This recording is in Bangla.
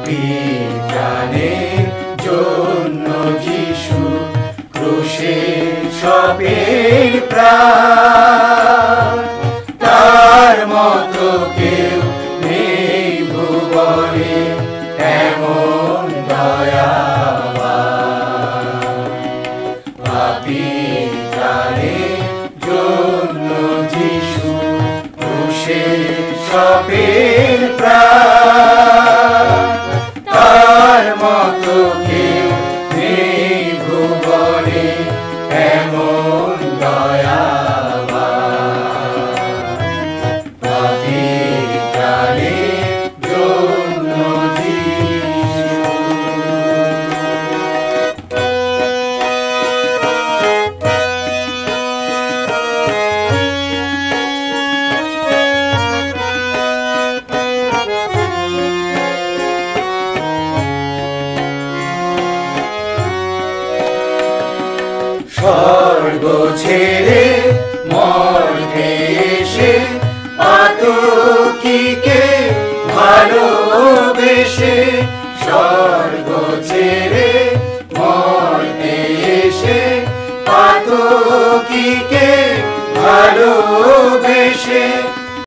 পাপী প্রাণের জন্য যিশু ক্রুশে সপের প্রাণ। তার মতো কেউ নেই ভুবনে এমন দয়াবান। পাপী প্রাণের জন্য যিশু ক্রুশে সপের প্রাণ। তার মতো কেউ নেই ভুবনে এমন দয়াবান। পাপী প্রাণের জন্য যিশু। স্বর্গ ছেড়ে মর্তে এসে আতঙ্কিকে ভালোবেসে। স্বর্গ ছেড়ে মর্তে এসে আতঙ্কিকে ভালোবেসে।